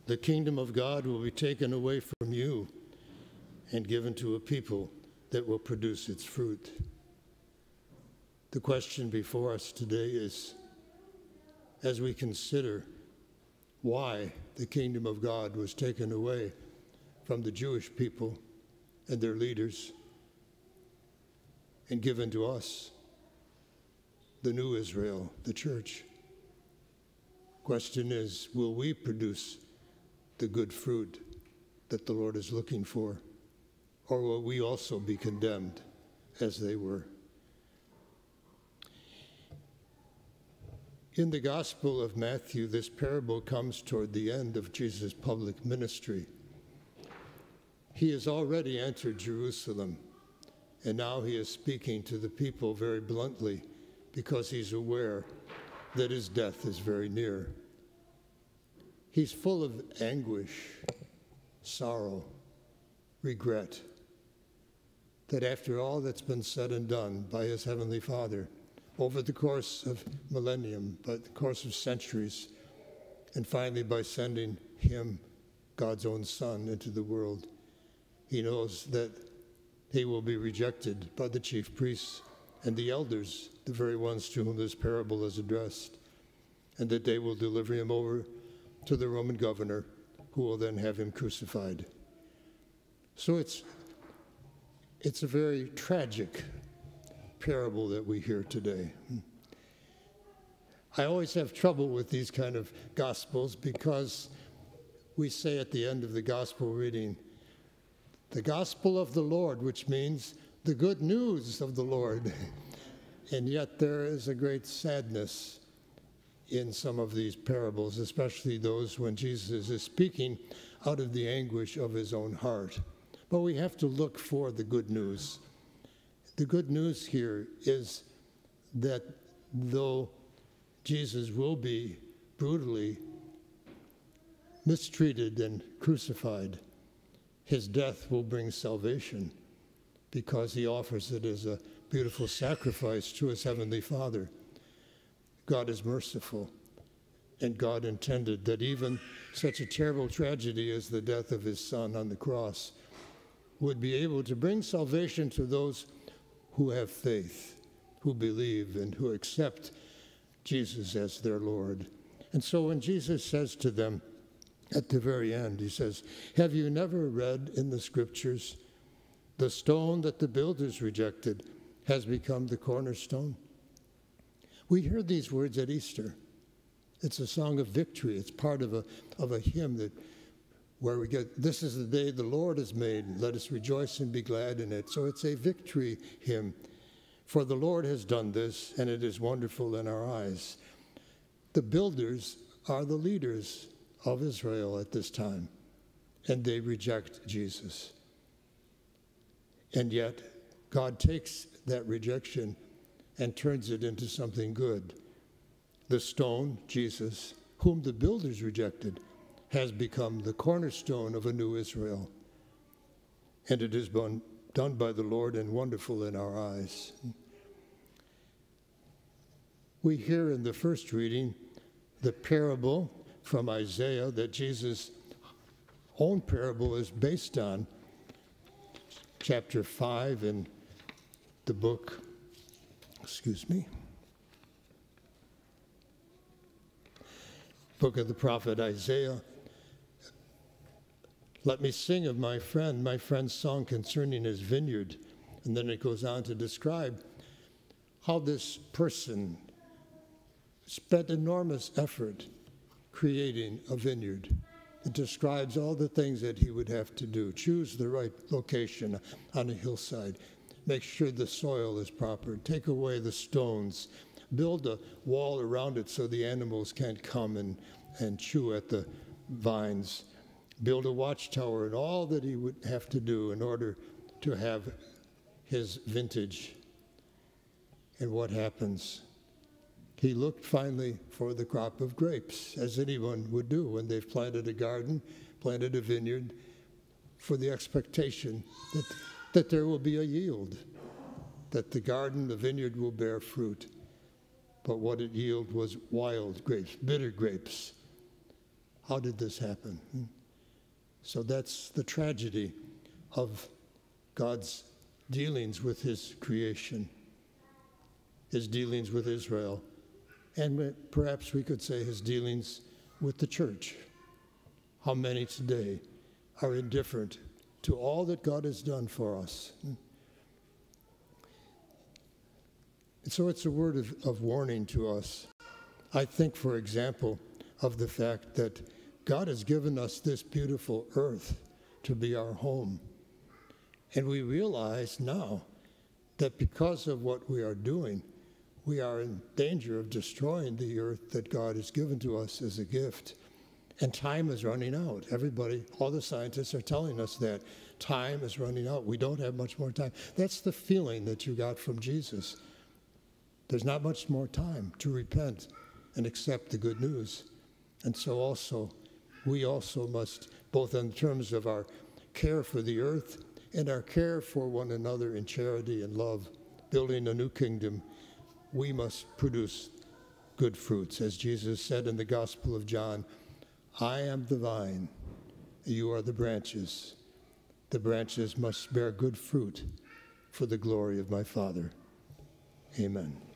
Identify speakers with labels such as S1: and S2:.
S1: the kingdom of God will be taken away from you and given to a people that will produce its fruit. The question before us today is, as we consider why the kingdom of God was taken away from the Jewish people and their leaders and given to us, the new Israel, the church. Question is, will we produce the good fruit that the Lord is looking for, or will we also be condemned as they were? In the Gospel of Matthew, this parable comes toward the end of Jesus' public ministry. He has already entered Jerusalem, and now he is speaking to the people very bluntly because he's aware that his death is very near. He's full of anguish, sorrow, regret, that after all that's been said and done by his Heavenly Father over the course of millennium, by the course of centuries, and finally by sending him, God's own Son, into the world, he knows that he will be rejected by the chief priests and the elders, the very ones to whom this parable is addressed, and that they will deliver him over to the Roman governor, who will then have him crucified. So it's a very tragic parable that we hear today. I always have trouble with these kind of gospels because we say at the end of the gospel reading, the gospel of the Lord, which means the good news of the Lord. And yet there is a great sadness in some of these parables, especially those when Jesus is speaking out of the anguish of his own heart. But we have to look for the good news. The good news here is that though Jesus will be brutally mistreated and crucified, his death will bring salvation because he offers it as a beautiful sacrifice to his Heavenly Father. God is merciful, and God intended that even such a terrible tragedy as the death of his Son on the cross would be able to bring salvation to those who have faith, who believe, and who accept Jesus as their Lord. And so when Jesus says to them at the very end, he says, "Have you never read in the scriptures, the stone that the builders rejected has become the cornerstone?" We hear these words at Easter. It's a song of victory. It's part of a hymn where we get, "This is the day the Lord has made. Let us rejoice and be glad in it." So it's a victory hymn. For the Lord has done this, and it is wonderful in our eyes. The builders are the leaders of Israel at this time, and they reject Jesus. And yet, God takes that rejection and turns it into something good. The stone, Jesus, whom the builders rejected, has become the cornerstone of a new Israel. And it has been done by the Lord and wonderful in our eyes. We hear in the first reading the parable from Isaiah that Jesus' own parable is based on, chapter 5 in the book, book of the prophet Isaiah. "Let me sing of my friend's song concerning his vineyard." And then it goes on to describe how this person spent enormous effort creating a vineyard. It describes all the things that he would have to do. Choose the right location on a hillside. Make sure the soil is proper. Take away the stones. Build a wall around it so the animals can't come and chew at the vines. Build a watchtower, and all that he would have to do in order to have his vintage. And what happens? He looked finally for the crop of grapes, as anyone would do when they've planted a garden, planted a vineyard, for the expectation that there will be a yield, that the garden, the vineyard will bear fruit. But what it yielded was wild grapes, bitter grapes. How did this happen? So that's the tragedy of God's dealings with his creation, his dealings with Israel, and perhaps we could say his dealings with the church. How many today are indifferent to all that God has done for us? And so it's a word of warning to us. I think, for example, of the fact that God has given us this beautiful earth to be our home. And we realize now that because of what we are doing, we are in danger of destroying the earth that God has given to us as a gift. And time is running out. Everybody, all the scientists are telling us that. Time is running out. We don't have much more time. That's the feeling that you got from Jesus. There's not much more time to repent and accept the good news. And so also, we also must, both in terms of our care for the earth and our care for one another in charity and love, building a new kingdom, we must produce good fruits. As Jesus said in the Gospel of John, I am the vine, you are the branches. The branches must bear good fruit for the glory of my Father. Amen.